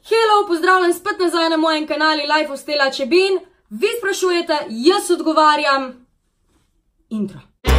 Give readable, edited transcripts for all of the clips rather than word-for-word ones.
Hello, pozdravljam spet nazaj na mojem kanali Life of Stella Čebin. Vi sprašujete, jaz odgovarjam. Intro.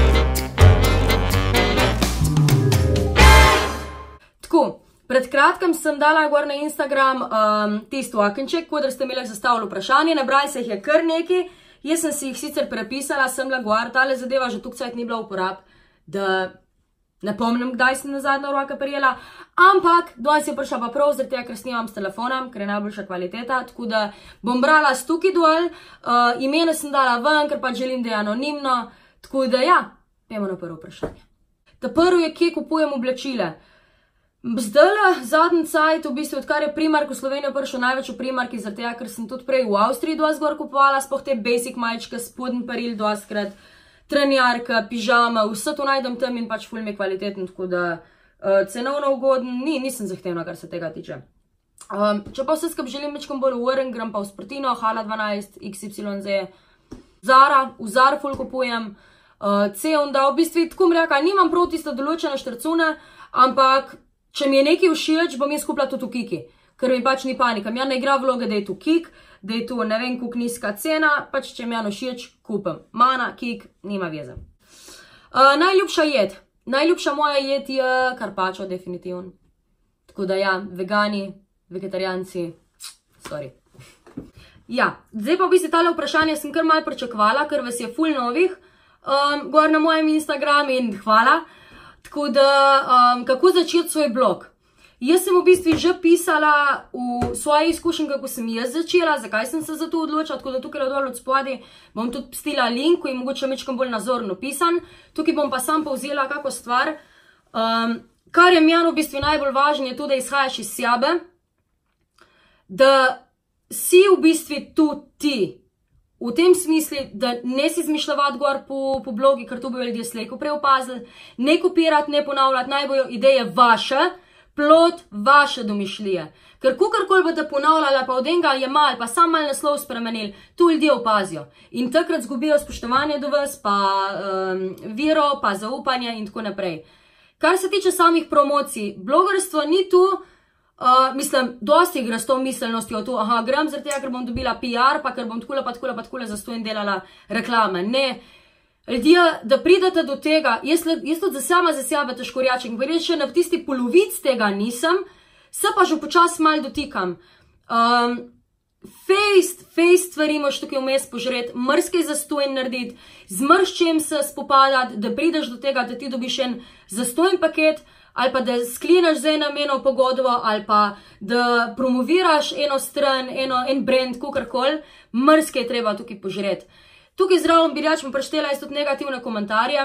Tako, pred kratkem sem dala gor na Instagram tisto akenček, kodr ste imeli zastavili vprašanje, nabrali se jih je kar nekaj. Jaz sem si jih sicer prepisala, sem bila gor, tale zadeva že tukaj ni bila uporab, da ne pomnim, kdaj sem nazadnje roke prijela, ampak danes je prišla pa prav zaradi tega, ker snimam s telefonom, ker je najboljša kvaliteta, tako da bom brala s tukaj dol, imena sem dala ven, ker pa želim, da je anonimno, tako da ja, pojmo na prvo vprašanje. Ta prvo je, kje kupujem oblačile. Zdaj, zadnji cajt, v bistvu, odkar je Primark v Slovenijo prišel največ v Primarki, zaradi tega, ker sem tudi prej v Avstriji dosti gor kupovala, sploh te basic majčke, spodnji peril dostikrat, trenjarka, pižama, vse to najdem tam in pač ful mi je kvaliteten, tako da cenovno ugoden, nisem zahtevna, kar se tega tiče. Če pa vse skupaj želim večkom bolj uvrn, grem pa v Sportino, Hala 12, XYZ, Zara, v Zara ful kupujem, C&A, v bistvu, tako mi reka, nimam prav tiste določene štrcune, ampak če mi je nekaj všeč, bom jaz kupila tudi v Kiki, ker mi pač ni panika. Ja ne igra vloge, da je tu Kik, da je tu ne vem koliko nizka cena, pač če mi je všeč, kupim. Mana, Kik, nima veze. Najljubša jed. Najljubša moja jed je karpačo, definitivno. Tako da ja, vegani, vegetarijanci, sorry. Ja, zdaj pa v bistvu tale vprašanje sem kar malo pričakovala, ker vas je ful novih, gor na mojem Instagramu in hvala. Tako da, kako začeti svoj blog? Jaz sem v bistvu že pisala v svoji izkušnji, kako sem jaz začela, zakaj sem se za to odločila, tako da tukaj dol od spodaj bom tudi pustila link, ko je mogoče mečkam bolj nazorno pisan. Tukaj bom pa sam povzela kako stvar. Kar je meni v bistvu najbolj važno, je to, da izhajaš iz sebe, da si v bistvu tudi ti. V tem smislu, da ne si izmišljavati gor po blogi, ker to bojo ljudje slejko prej opazili, ne kopirati, ne ponavljati, naj bojo ideje vaše, plod vaše domišljije. Ker kakorkoli boste ponavljali, pa od enega je mal, pa sam mal naslov spremenili, to ljudje opazijo. In takrat zgubijo spoštovanje do vas, pa vero, pa zaupanje in tako naprej. Kar se tiče samih promocij, blogerstvo ni tu, mislim, dosti igra s to miselnostjo, grem zaradi tega, ker bom dobila PR, pa ker bom takole pa takole zastojn delala reklame. Ne, ljudje, da pridete do tega, jaz tudi sama za sebe težko rečem, ker še na tisti polovic tega nisem, se pa že počas mal dotikam. Fejst stvari moš tukaj vmes požret, mrskej zastojn narediti, z mrščem se spopadati, da prideš do tega, da ti dobiš en zastojn paket, ali pa da skleneš z enem eno pogodbo, ali pa da promoviraš eno stran, en brand, kakorkoli, mrske je treba tukaj požreti. Tukaj zraven bi reč, preštela jaz tudi negativne komentarje.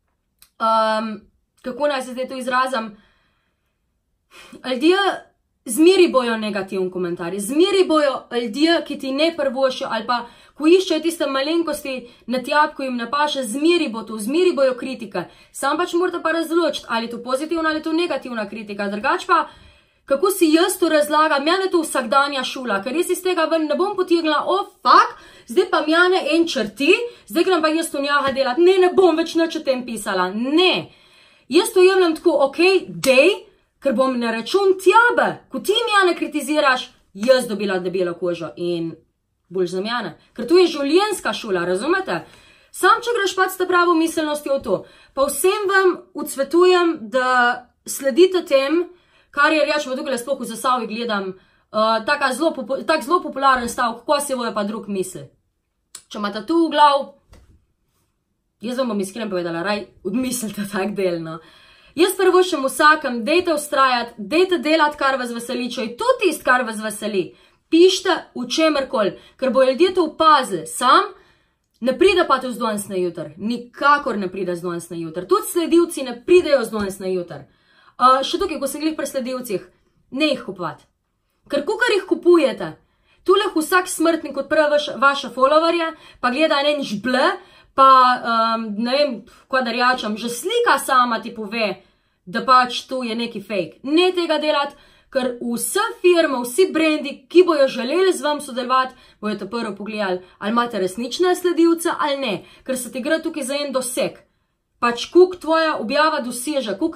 Kako naj se zdaj to izrazim? Ljudje zmeri bojo negativni komentarji, zmeri bojo ljudje, ki ti ne prvošijo, ali pa ko iščejo tiste malenkosti na tjab, ko jim ne paše, zmeri bo to, zmeri bojo kritike. Sam pač morate pa razločiti, ali je to pozitivna ali je to negativna kritika. Drugač pa, kako si jaz to razlagam, mene to vsakdanja šula, ker jaz iz tega ven ne bom potegnila, zdaj pa mene en črti, zdaj grem pa jaz to njaga delati, ne bom več nič o tem pisala, ne. Jaz to jemljem tako, dej, ker bom na račun tjabe, ko ti mene kritiziraš, jaz dobila debelo kožo in bolj za mene. Ker to je življenjska šula, razumete? Sam, če greš pač s pravo miselnostjo v to, pa vsem vam odsvetujem, da sledite tem, kar je rečemo tukaj sploh v Zasavi gledam, tak zelo popularen stav, kako se bojo pa drug misli. Če imate tu v glav, jaz vam bom iskreno povedala, raj odmislite tak del, no. Jaz prvošem vsakem, dejte ustrajati, dejte delati, kar vas veseli, če je to tist, kar vas veseli. Pište v čemerkoli, ker bojo ljudje to opazili. Sam ne pride pa to z danes na jutr. Nikakor ne pride z danes na jutr. Tudi sledilci ne pridejo z danes na jutr. Še tukaj, ko sem glih pri sledilcih, ne jih kupovati. Ker kakor jih kupujete, tu lahko vsak smrtnik odpre vaše followerje, pa gleda en žble, pa ne vem, kaj da rečem, že slika sama ti pove, da pač tu je neki fake. Ne tega delati, ker vse firme, vsi brendi, ki bojo želeli z vam sodelovati, bojo to prvo pogledali, ali imate resnične sledilce ali ne, ker se ti gre tukaj za en doseg. Pač koliko tvoja objava doseže, koliko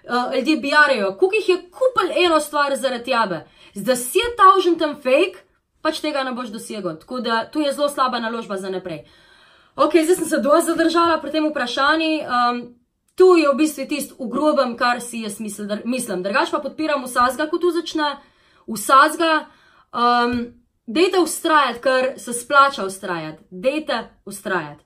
ljudje bijarejo, koliko jih je kupil eno stvar zaradi tebe. Z 10,000 tam fake, pač tega ne boš dosegel. Tako da tu je zelo slaba naložba za naprej. Ok, zdaj sem se dosti zadržala pri tem vprašanju. Tu je v bistvu tist v grobem, kar si jaz mislim. Drugač pa podpiram vsazga, ko tu začne. Vsazga, dejte ustrajati, ker se splača ustrajati. Dejte ustrajati.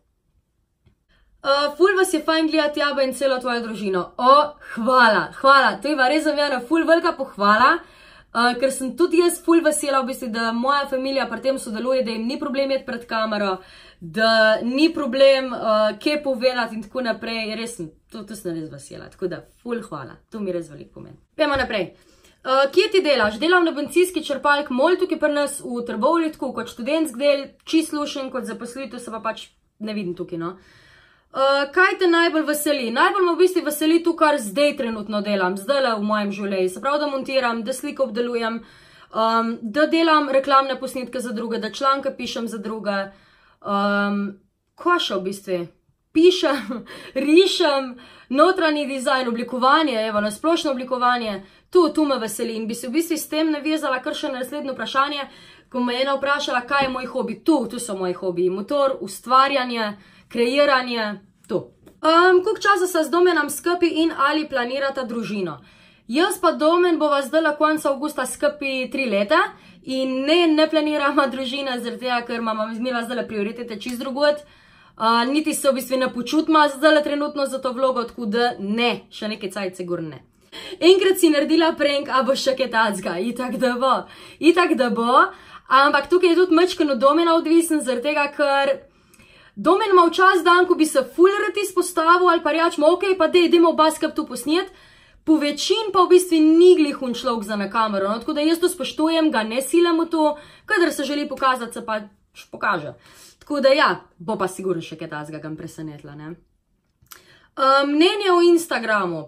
Ful vas je fajn gledati tebe in celo tvojo družino. Hvala. To je res za mene ful velika pohvala. Ker sem tudi jaz ful vesela, v bistvu, da moja familija pri tem sodeluje, da jim ni problem jeti pred kamero, da ni problem kje povedati in tako naprej. Res sem, to sem res vesela, tako da ful hvala, to mi res veliko pomeni. Pejmo naprej. Kje ti delaš? Delam na bencinski črpalki MOL, tukaj pri nas v Trbovlju, tako kot študentski del, čist lušen, kot zaposlitev se pa pač ne vidim tukaj, no. Kaj te najbolj veseli? Najbolj me v bistvu veseli to, kar zdaj trenutno delam, zdajle v mojem življenju. Se pravi, da montiram, da sliko obdelujem, da delam reklamne posnetke za druge, da članke pišem za druge. Kaj še v bistvu? Pišem, rišem, notranji dizajn, oblikovanje, evo, nasplošno oblikovanje. Tu me veseli in bi se v bistvu s tem navezala kar še na naslednje vprašanje, ko me je ena vprašala, kaj je moj hobi. Tu so moji hobiji. Motor, ustvarjanje, kreiranje, to. Koliko časa se z Domenom skupaj in ali planirata družino? Jaz pa Domen bova zdaj konca avgusta skupaj 3 leta in ne planiramo družine, zaradi tega, ker imamo zdaj prioritete čist drugod. Niti se v bistvu ne počutimo zdaj trenutno za to vlogo, tako da ne, še nekaj cajt sigur ne. Enkrat si naredila prank, a bo še kaj tacga, itak da bo, ampak tukaj je tudi mečkano Domena odvisen, zaradi tega, ker Domen ima včas dan, ko bi se ful rad izpostavil ali pa rečemo, ok, pa dejmo oba skupaj tu posnet, po večin pa v bistvu ni glihun človek za na kamero, no, tako da jaz to spoštujem, ga ne silam v to, kadar se želi pokazati, se pač pokaže. Tako da ja, bo pa sigurno še kaj tazga, ga presenetila, ne. Mnenje o Instagramu.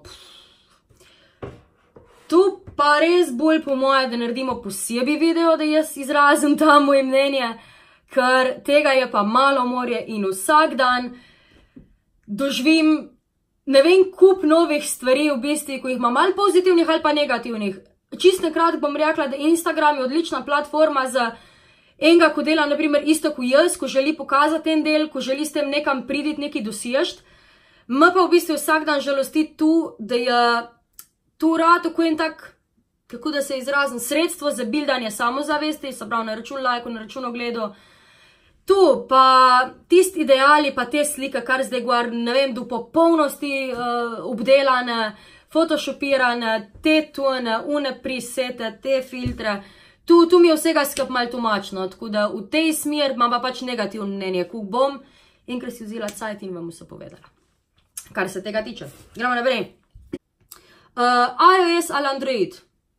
Tu pa res bolj po moje, da naredimo posebej video, da jaz izrazim tam moje mnenje, ker tega je pa malo morje in vsak dan doživim, ne vem, kup novih stvari v bistvu, ko jih ima malo pozitivnih ali pa negativnih. Čist nekrat bom rekla, da Instagram je odlična platforma za enega, ko dela naprimer isto kot jaz, ko želi pokazati en del, ko želi s tem nekam priditi, nekaj dosežt. Me pa v bistvu vsak dan žalosti tu, da je tu rad tako en tak, kako da se izrazim, sredstvo za bildanje samozavesti, se pravi na račun lajkov, na račun ogledov. Tu pa tisti ideali, pa te slike, kar zdaj gor, ne vem, do popolnosti obdelane, photoshopirane, te tone, une presete, te filtre. Tu mi je vsega skup malo tumačno, tako da v tej smer imam pa pač negativno mnenje, ko bom enkrat si vzela cajt in vam vse povedala. Kar se tega tiče. Gremo naprej. iOS ali Android?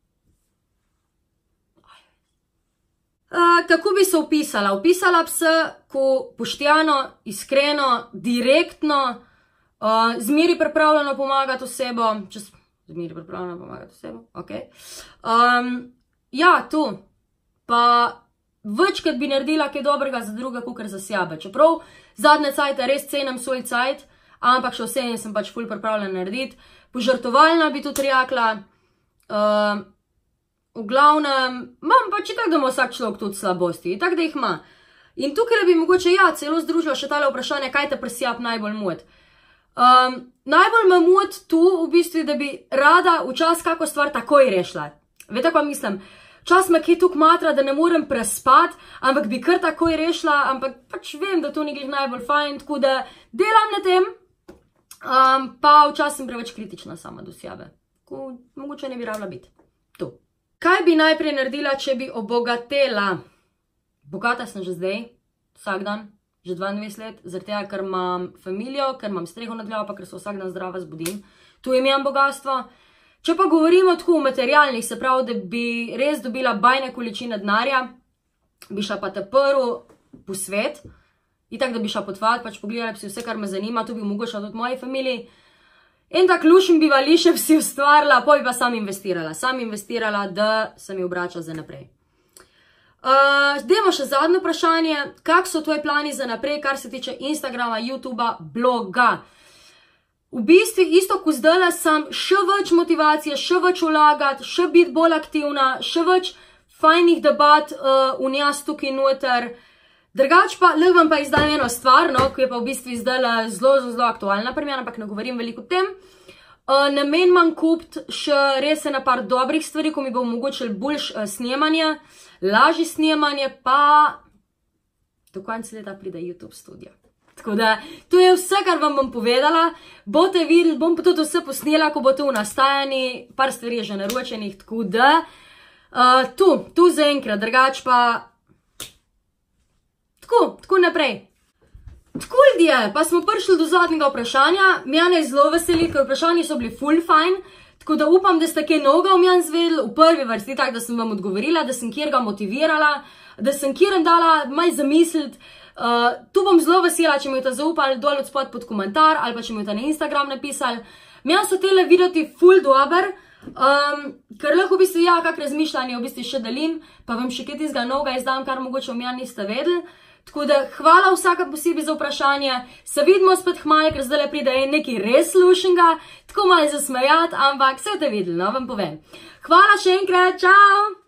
Kako bi se opisala? Opisala bi se, ko poštjano, iskreno, direktno, zmeri pripravljeno pomagati osebo, zmeri pripravljeno pomagati osebo, ok. Ja, tu, pa večkrat bi naredila kaj dobrega za druga, kakor za sebe. Čeprav zadnje cajte res cenim svoj cajt, ampak še vseeno sem pač ful pripravljena narediti. Požrtovalna bi tudi rekla, v glavnem, imam pač tako, da ima vsak človek tudi slabosti, tako da jih ima. In tukaj bi mogoče ja, celo združila še tale vprašanje, kaj te presjap najbolj mot. Najbolj me mot tu v bistvu, da bi rada včas kako stvar takoj rešila. Vete, kaj mislim? Včas me kaj tukaj matra, da ne morem prespati, ampak bi kar takoj rešila, ampak pač vem, da to ni glih najbolj fajn, tako da delam na tem, pa včas sem preveč kritična sama do sebe, ko mogoče ne bi rabila biti. Tu. Kaj bi najprej naredila, če bi obogatela? Bogata sem že zdaj, vsak dan, že 22 let, zaradi tega, ker imam familijo, ker imam streho nad glavo, pa ker se vsak dan zdrava zbudim. Tu imam bogatstvo. Če pa govorimo tako o materialnih, se pravi, da bi res dobila bajne količine denarja, bi šla pa te prvo po svet, itak da bi šla potovati, pač pogledala bi si vse, kar me zanima, tu bi omogočila tudi moji familiji. En tak lušen bivališče bi si ustvarila, pa bi pa sam investirala, da se mi obrača za naprej. Dajmo še zadnje vprašanje, kak so tvoji plani za naprej, kar se tiče Instagrama, YouTubea, bloga? v bistvu isto, ko zdaj sem še več motivacije, še več vlagati, še biti bolj aktivna, še več fajnih debat v njas tukaj noter. Drugač pa, lahko vam pa izdam eno stvar, no, ki je pa v bistvu zdaj zelo aktualna pri meni, ampak ne govorim veliko o tem. Namen imam kupiti še res na par dobrih stvari, ko mi bo omogočil boljš snemanje, lažje snemanje, pa do konca leta pride YouTube studio. Tako da, to je vse, kar vam bom povedala. Boste videli, bom pa tudi vse posnela, ko bo to v nastajanju, par stvari je že naročenih, tako da, tu zaenkrat, drugač pa, tako naprej. Tako ljudje, pa smo prišli do zadnjega vprašanja, mene je zelo veseli, ker vprašanji so bili ful fajn, tako da upam, da ste kaj novega o meni zvedeli, v prvi vrsti tak, da sem vam odgovorila, da sem kjer ga motivirala, da sem kjer dala maj zamisliti. Tu bom zelo vesela, če mi boste zaupali dol od spod pod komentar ali pa če mi boste na Instagram napisali. Meni so tele videti ful dober, ker lahko v bistvu ja, kak razmišljanje v bistvu še delim, pa vam še kaj tizga novega izdam, kar mogoče o meni niste vedeli. Tako da hvala vsaka posebej za vprašanje, se vidimo spet hmalo, ker zdaj pride nekaj res lušenga, tako malo zasmejati, ampak se boste videli, no vam povem. Hvala še enkrat, čau!